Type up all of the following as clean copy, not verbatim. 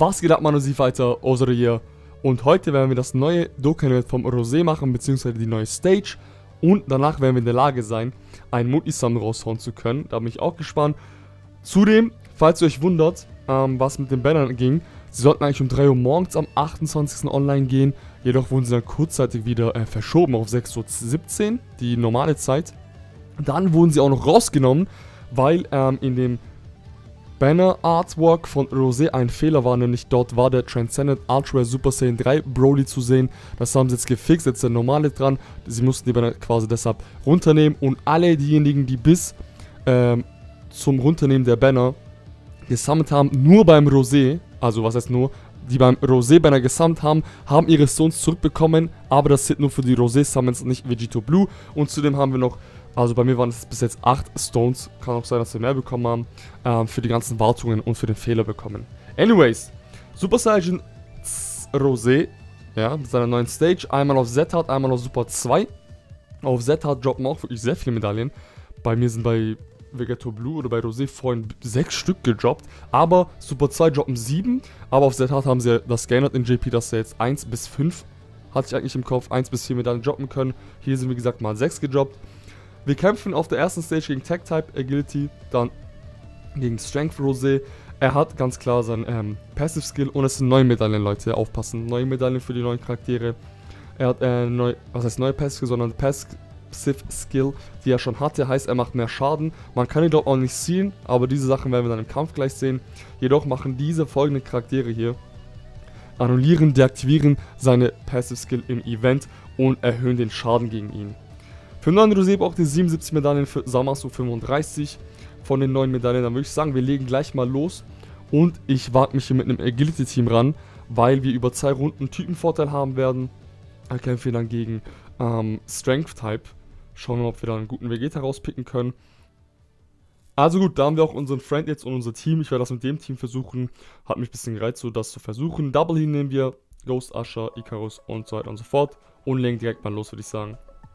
Was geht ab, Mann, weiter, Osere hier. Und heute werden wir das neue Dokkan-Event vom Rosé machen, beziehungsweise die neue Stage. Und danach werden wir in der Lage sein, einen Multisummon raushauen zu können. Da bin ich auch gespannt. Zudem, falls ihr euch wundert, was mit den Bannern ging, sie sollten eigentlich um 3 Uhr morgens am 28. online gehen. Jedoch wurden sie dann kurzzeitig wieder verschoben auf 6:17 Uhr, die normale Zeit. Dann wurden sie auch noch rausgenommen, weil in dem Banner Artwork von Rosé ein Fehler war, nämlich dort war der Transcendent Ultra Super Saiyan 3 Broly zu sehen. Das haben sie jetzt gefixt, jetzt der normale dran. Sie mussten die Banner quasi deshalb runternehmen und alle diejenigen, die bis zum Runternehmen der Banner gesammelt haben, nur beim Rosé, also was heißt nur, die beim Rosé-Banner gesammelt haben, haben ihre Stones zurückbekommen, aber das sind nur für die Rosé-Summons, nicht Vegito Blue. Und zudem haben wir noch, also bei mir waren es bis jetzt 8 Stones, kann auch sein, dass wir mehr bekommen haben, für die ganzen Wartungen und für den Fehler bekommen. Anyways, Super Saiyan Rosé, ja, mit seiner neuen Stage, einmal auf Z-Hard, einmal auf Super 2. Auf Z-Hard droppen auch wirklich sehr viele Medaillen. Bei mir sind bei Vegito Blue oder bei Rosé vorhin 6 Stück gedroppt, aber Super 2 droppen 7, aber auf Z-Hard haben sie das geändert in JP, dass sie jetzt 1 bis 5, hatte ich eigentlich im Kopf, 1 bis 4 Medaillen droppen können. Hier sind wie gesagt mal 6 gedroppt. Wir kämpfen auf der ersten Stage gegen Tech-Type Agility, dann gegen Strength Rosé. Er hat ganz klar sein Passive Skill und es sind neue Medaillen, Leute, aufpassen. Neue Medaillen für die neuen Charaktere. Er hat was heißt neue Passive Skill, sondern Passive Skill, die er schon hatte, heißt er macht mehr Schaden. Man kann ihn dort auch nicht zielen, aber diese Sachen werden wir dann im Kampf gleich sehen. Jedoch machen diese folgenden Charaktere hier, annullieren, deaktivieren seine Passive Skill im Event und erhöhen den Schaden gegen ihn. Für 9 Rosé braucht ihr 77 Medaillen, für Zamasu 35 von den 9 Medaillen. Dann würde ich sagen, wir legen gleich mal los. Und ich wage mich hier mit einem Agility-Team ran, weil wir über 2 Runden Typenvorteil haben werden. Dann kämpfen wir dann gegen Strength-Type. Schauen wir mal, ob wir da einen guten Vegeta rauspicken können. Also gut, da haben wir auch unseren Friend jetzt und unser Team. Ich werde das mit dem Team versuchen. Hat mich ein bisschen gereizt, so das zu versuchen. Double Heal nehmen wir, Ghost Usher, Icarus und so weiter und so fort. Und legen direkt mal los, würde ich sagen.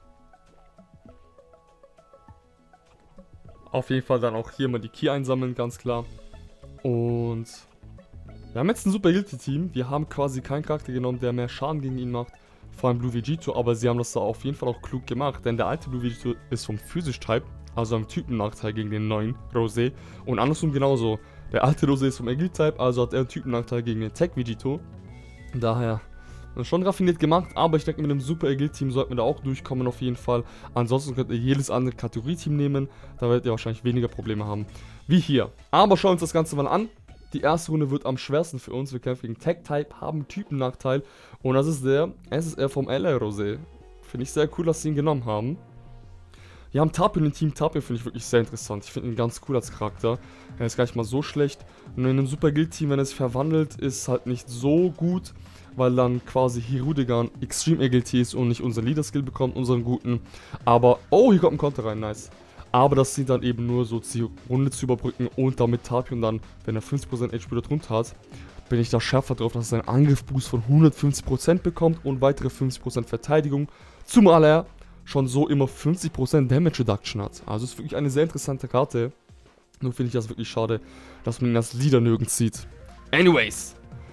Auf jeden Fall dann auch hier mal die Key einsammeln, ganz klar. Und wir haben jetzt ein super Agility-Team. Wir haben quasi keinen Charakter genommen, der mehr Schaden gegen ihn macht. Vor allem Blue Vegito, aber sie haben das da auf jeden Fall auch klug gemacht. Denn der alte Blue Vegito ist vom Physisch-Type, also am Typennachteil gegen den neuen Rosé. Und andersrum genauso. Der alte Rosé ist vom Agility-Type, also hat er einen Typennachteil gegen den Tech-Vegito. Daher schon raffiniert gemacht, aber ich denke, mit einem super Agility-Team sollten wir da auch durchkommen auf jeden Fall. Ansonsten könnt ihr jedes andere Kategorie-Team nehmen, da werdet ihr wahrscheinlich weniger Probleme haben wie hier. Aber schauen wir uns das Ganze mal an. Die erste Runde wird am schwersten für uns. Wir kämpfen gegen Tech-Type, haben Typennachteil und das ist der SSR vom LR Rosé. Finde ich sehr cool, dass sie ihn genommen haben. Wir haben Tapion im Team. Tapion finde ich wirklich sehr interessant. Ich finde ihn ganz cool als Charakter. Er ist gar nicht mal so schlecht. Und in einem Super Guild-Team, wenn er sich verwandelt, ist halt nicht so gut, weil dann quasi Hirudegan Extreme Agility ist und nicht unseren Leader-Skill bekommt, unseren guten. Aber, oh, hier kommt ein Konter rein, nice. Aber das sind dann eben nur so die Runde zu überbrücken und damit Tapion dann, wenn er 50% HP drunter hat, bin ich da schärfer drauf, dass er einen Angriffboost von 150% bekommt und weitere 50% Verteidigung, zumal er schon so immer 50% Damage Reduction hat. Also ist wirklich eine sehr interessante Karte. Nur finde ich das wirklich schade, dass man ihn als Leader nirgends sieht. Anyways.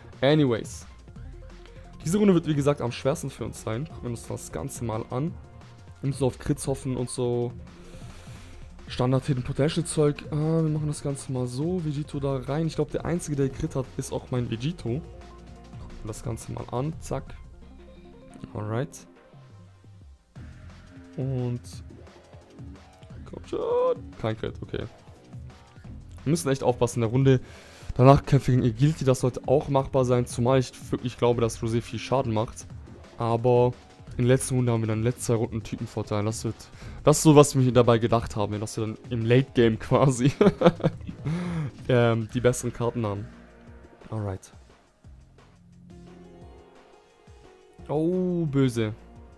Diese Runde wird wie gesagt am schwersten für uns sein. Gucken wir uns das Ganze mal an. Wir müssen auf Crits hoffen und so Standard Hidden Potential Zeug. Wir machen das Ganze mal so. Vegito da rein. Ich glaube, der einzige, der Crit hat, ist auch mein Vegito. Gucken wir das Ganze mal an. Zack. Alright. Und komm schon. Kein Crit, okay. Wir müssen echt aufpassen in der Runde. Danach kämpfen wir gegen Agility, das sollte auch machbar sein, zumal ich wirklich glaube, dass Rosé viel Schaden macht. Aber in der letzten Runde haben wir dann in den letzten 2 Runden Typenvorteil. Das ist so, was wir dabei gedacht haben, dass wir dann im Late Game quasi die besseren Karten haben. Alright. Oh, böse.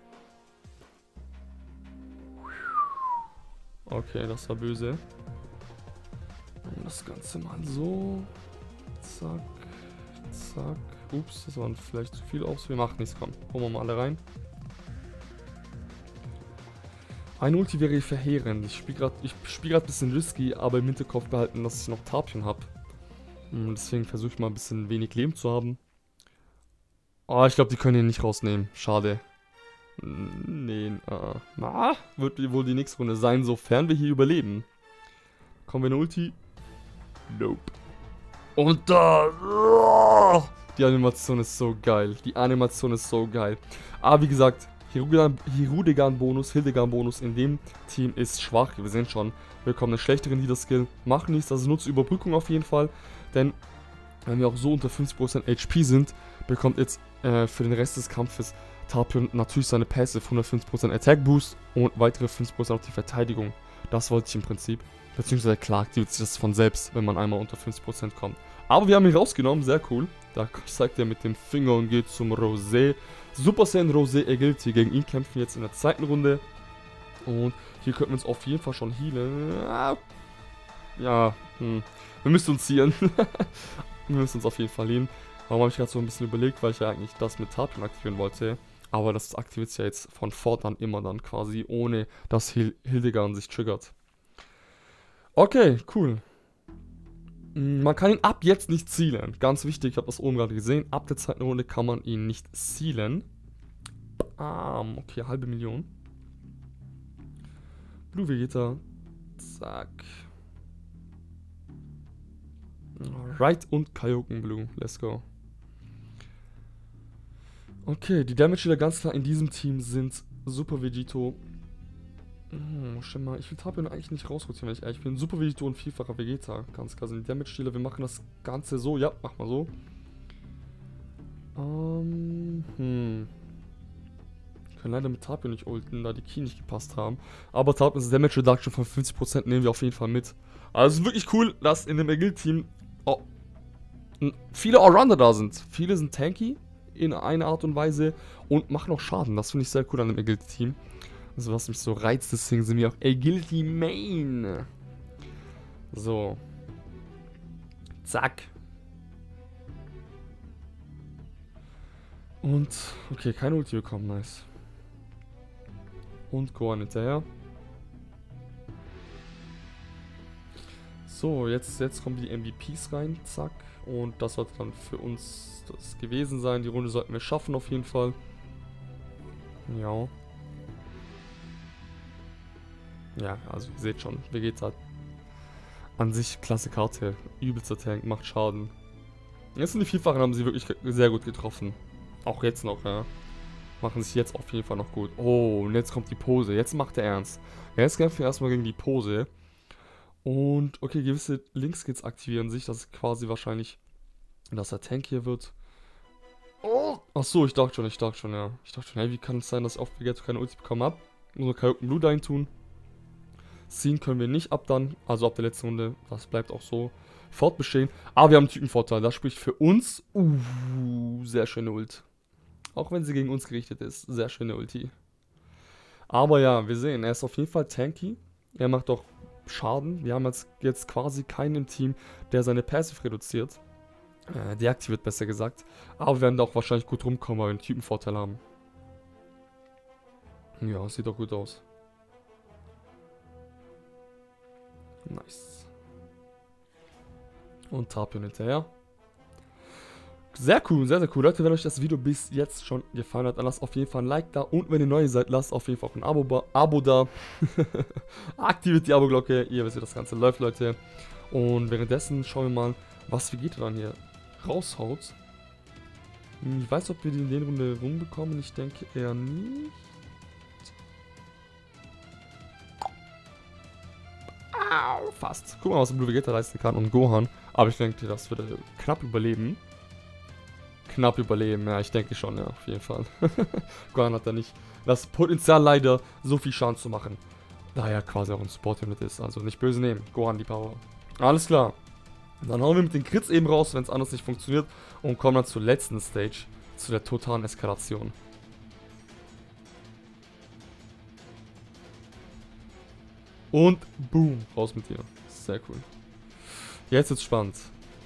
Okay, das war böse. Das Ganze mal so. Zack. Zack. Ups, das waren vielleicht zu viel Aufs. Wir machen nichts, komm. Holen wir mal alle rein. Ein Ulti wäre verheerend. Ich spiele gerade ein bisschen risky, aber im Hinterkopf behalten, dass ich noch Tapion habe. Deswegen versuche ich mal ein bisschen wenig Leben zu haben. Oh, ich glaube, die können ihn nicht rausnehmen. Schade. Nee, wird wohl die nächste Runde sein, sofern wir hier überleben. Kommen wir in Ulti? Nope. Und da... Die Animation ist so geil. Die Animation ist so geil. Aber wie gesagt, Hildegard-Bonus in dem Team ist schwach. Wir sehen schon, wir bekommen einen schlechteren Leader-Skill. Macht nichts, das nutzt Überbrückung auf jeden Fall. Denn wenn wir auch so unter 50% HP sind, bekommt jetzt für den Rest des Kampfes Tapion natürlich seine Passive 150% Attack Boost und weitere 50% auf die Verteidigung. Das wollte ich im Prinzip. Beziehungsweise klar aktiviert sich das von selbst, wenn man einmal unter 50% kommt. Aber wir haben ihn rausgenommen, sehr cool. Da zeigt er mit dem Finger und geht zum Rosé. Super Saiyan Rosé Agility, gegen ihn kämpfen jetzt in der zweiten Runde. Und hier könnten wir uns auf jeden Fall schon healen. Ja, wir müssen uns healen. Wir müssen uns auf jeden Fall healen. Warum habe ich gerade so ein bisschen überlegt, weil ich ja eigentlich das mit Tapion aktivieren wollte. Aber das aktiviert sich ja jetzt von fortan immer dann quasi, ohne dass Hildegard sich triggert. Okay, cool. Man kann ihn ab jetzt nicht zielen. Ganz wichtig, ich habe das oben gerade gesehen. Ab der zweiten Runde kann man ihn nicht zielen. Bam, okay, 500.000. Blue Vegeta. Zack. Right und Kaioken Blue. Let's go. Okay, die Damage-Dealer ganz klar in diesem Team sind Super Vegito. Schau mal, ich will Tapion eigentlich nicht rausrotieren, wenn ich ehrlich bin. Super Vegito und vielfacher Vegeta. Ganz klar sind die Damage-Dealer. Wir machen das Ganze so. Ja, mach mal so. Können leider mit Tapion nicht ulten, da die Key nicht gepasst haben. Aber Tapions Damage Reduction von 50% nehmen wir auf jeden Fall mit. Also es ist wirklich cool, dass in dem Agil-Team viele Allrounder da sind. Viele sind tanky in einer Art und Weise und machen auch Schaden. Das finde ich sehr cool an dem Agility-Team. Also was mich so reizt, deswegen sind wir auch Agility Main. So. Zack. Und, okay, keine Ulti bekommen, nice. Und Gohan hinterher. So, jetzt kommen die MVPs rein, zack. Und das sollte dann für uns das gewesen sein. Die Runde sollten wir schaffen auf jeden Fall. Ja. Ja, also ihr seht schon, Vegeta an sich klasse Karte. Übelster Tank, macht Schaden. Jetzt sind die Vielfachen, haben sie wirklich sehr gut getroffen. Auch jetzt noch, ja. Machen sich jetzt auf jeden Fall noch gut. Oh, und jetzt kommt die Pose. Jetzt macht er ernst. Jetzt kämpfen wir erstmal gegen die Pose. Und, okay, gewisse Linkskills aktivieren sich. Das ist quasi wahrscheinlich, dass er Tank hier wird. Oh! Achso, ich dachte schon, ja. Ich dachte schon, hey, wie kann es sein, dass ich auf Vegeta keine Ulti bekommen habe? Muss nur Kaioken Blue dahin tun. Ziehen können wir nicht ab dann. Also ab der letzten Runde. Das bleibt auch so fortbestehen. Aber wir haben einen Typenvorteil. Das spricht für uns. Sehr schöne Ult. Auch wenn sie gegen uns gerichtet ist. Sehr schöne Ulti. Aber ja, wir sehen, er ist auf jeden Fall tanky. Er macht auch Schaden. Wir haben jetzt quasi keinen im Team, der seine Passive reduziert. Deaktiviert, besser gesagt. Aber wir werden da auch wahrscheinlich gut rumkommen, weil wir einen Typenvorteil haben. Ja, sieht doch gut aus. Nice. Und Tapion hinterher. Sehr cool, sehr, sehr cool. Leute, wenn euch das Video bis jetzt schon gefallen hat, dann lasst auf jeden Fall ein Like da. Und wenn ihr neu seid, lasst auf jeden Fall auch ein Abo da. Aktiviert die Abo-Glocke. Ihr wisst, wie das Ganze läuft, Leute. Und währenddessen schauen wir mal, was Vegeta dann hier raushaut. Ich weiß, ob wir die in der Runde rumbekommen. Ich denke eher nicht. Au, fast. Guck mal, was Blue Vegeta leisten kann und Gohan. Aber ich denke, das wird er knapp überleben. Knapp überleben, ja, ich denke schon, ja, auf jeden Fall. Gohan hat da nicht das Potenzial leider, so viel Schaden zu machen. Da er quasi auch ein Support-Unit ist, also nicht böse nehmen. Gohan die Power. Alles klar. Dann hauen wir mit den Crits eben raus, wenn es anders nicht funktioniert. Und kommen dann zur letzten Stage, zu der totalen Eskalation. Und boom, raus mit dir. Sehr cool. Jetzt wird's spannend.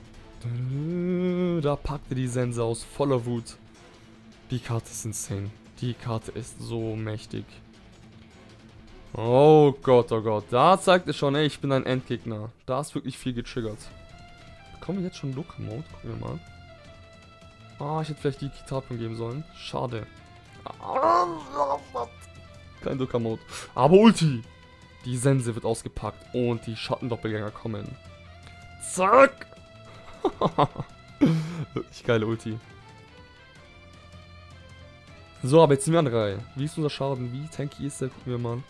Da packte die Sense aus voller Wut. Die Karte ist insane. Die Karte ist so mächtig. Oh Gott, oh Gott. Da zeigt es schon, ey, ich bin ein Endgegner. Da ist wirklich viel getriggert. kommen wir jetzt schon in Dokkan-Mode? Gucken wir mal. Ah, ich hätte vielleicht die Kitabung geben sollen. Schade. Kein Dokkan-Mode. Aber Ulti! Die Sense wird ausgepackt und die Schattendoppelgänger kommen. Zack! Wirklich geile Ulti. So, aber jetzt sind wir an der Reihe. Wie ist unser Schaden? Wie tanky ist der? Gucken wir mal.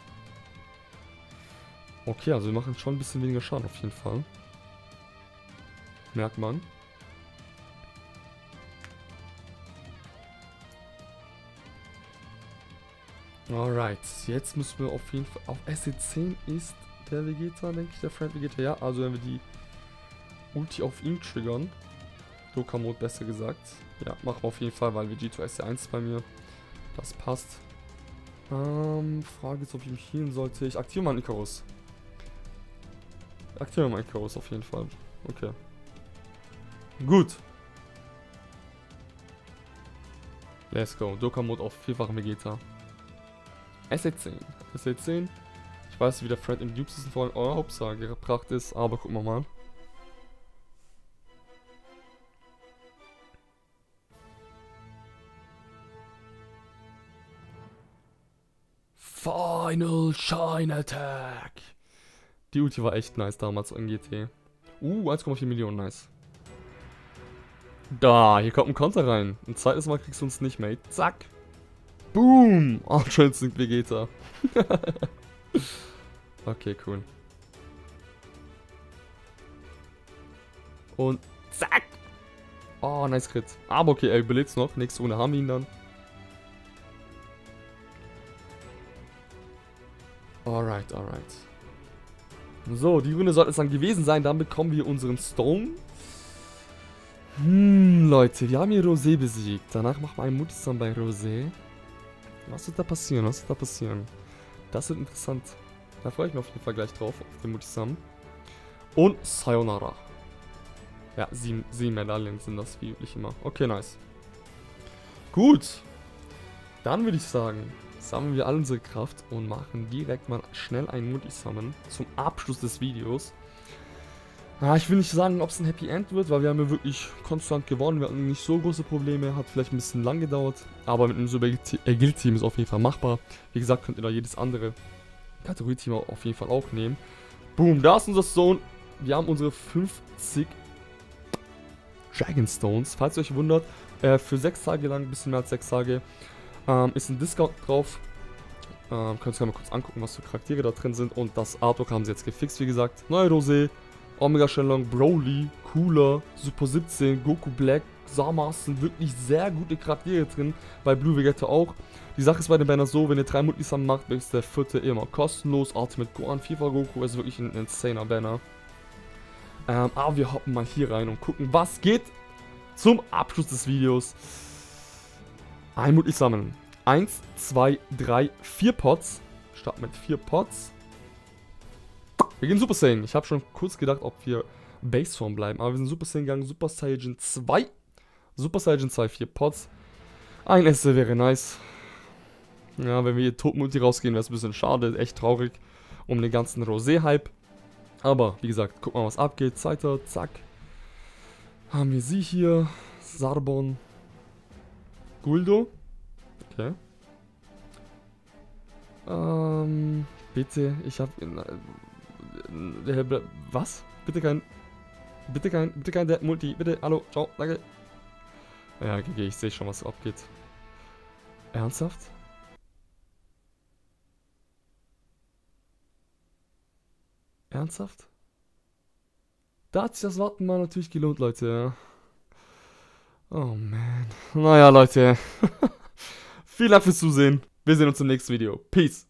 Okay, also wir machen schon ein bisschen weniger Schaden auf jeden Fall. Merkt man. Alright, jetzt müssen wir auf jeden Fall... Auf SC10 ist der Vegeta, denke ich, der Friend Vegeta. Ja, also wenn wir die Ulti auf ihn triggern. Dokkan-Mode besser gesagt. Ja, machen wir auf jeden Fall, weil Vegito SC1 ist bei mir. Das passt. Frage ist, ob ich mich healen sollte. Ich aktiviere mal einen Icarus. Aktiviere mal einen Icarus auf jeden Fall. Okay. Gut. Let's go. Dokkan-Mode auf vierfachen Vegeta. SC10. SC10. Ich weiß nicht, wie der Fred in Dupes Season vor eurer Hauptsage gebracht ist, aber gucken wir mal. Final Shine Attack. Die Ulti war echt nice damals in GT. 1,4 Millionen, nice. Da, hier kommt ein Konter rein. Ein zweites Mal kriegst du uns nicht, Mate. Zack. Boom. Ultra Instinct Vegeta. Okay, cool. Und zack. Oh, nice Crit. Aber okay, er überlebt noch. Nächste Runde haben wir ihn dann. Alright, alright. So, die Runde sollte es dann gewesen sein. Dann bekommen wir unseren Stone. Leute, wir haben hier Rosé besiegt. Danach machen wir einen Multisun bei Rosé. Was wird da passieren? Was wird da passieren? Das wird interessant. Da freue ich mich auf jeden Fall gleich drauf, auf den Multisun. Und Sayonara. Ja, 7 Medaillen sind das, wie üblich immer. Okay, nice. Gut. Dann würde ich sagen, sammeln wir all unsere Kraft und machen direkt mal schnell einen Multisummon zum Abschluss des Videos. Ich will nicht sagen, ob es ein Happy End wird, weil wir haben ja wirklich konstant gewonnen. Wir hatten nicht so große Probleme, hat vielleicht ein bisschen lang gedauert. Aber mit einem Super Guild-Team ist auf jeden Fall machbar. Wie gesagt, könnt ihr da jedes andere Kategorie-Team auf jeden Fall auch nehmen. Boom, da ist unser Stone. Wir haben unsere 50 Dragon Stones. Falls ihr euch wundert, für 6 Tage lang, ein bisschen mehr als 6 Tage, ist ein Discount drauf. Könnt ihr euch mal kurz angucken, was für Charaktere da drin sind. Und das Artwork haben sie jetzt gefixt, wie gesagt. Neue Rosé, Omega Shenlong, Broly, Cooler, Super 17, Goku Black, Zamasu sind wirklich sehr gute Charaktere drin. Bei Blue Vegeta auch. Die Sache ist bei den Banners so, wenn ihr 3 Multisun macht, ist der 4. immer kostenlos. Ultimate Gohan, FIFA Goku ist wirklich ein insaner Banner. Aber wir hoppen mal hier rein und gucken, was geht zum Abschluss des Videos. Ein Multisummon. 1, 2, 3, 4 Pots. Starten mit 4 Pots. Wir gehen Super Saiyan. Ich habe schon kurz gedacht, ob wir Baseform bleiben. Aber wir sind Super Saiyan gegangen. Super Saiyan 2. Super Saiyan 2, 4 Pots. Ein SC wäre nice. Ja, wenn wir hier Top-Multi rausgehen, wäre es ein bisschen schade. Echt traurig um den ganzen Rosé-Hype. Aber, wie gesagt, guck mal, was abgeht. Zeiter, zack. Haben wir sie hier. Sarbon. Guldo. Okay. Bitte, ich hab... was? Bitte kein Multi. Bitte, hallo, ciao, danke. Ja, GG, ich sehe schon, was abgeht. Ernsthaft? Ernsthaft? Da hat sich das Warten mal natürlich gelohnt, Leute, ja. Oh man. Naja, Leute. Vielen Dank fürs Zusehen. Wir sehen uns im nächsten Video. Peace.